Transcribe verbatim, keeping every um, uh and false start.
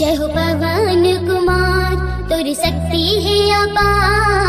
जय हो पवन कुमार, तुर शक्ति है अपार।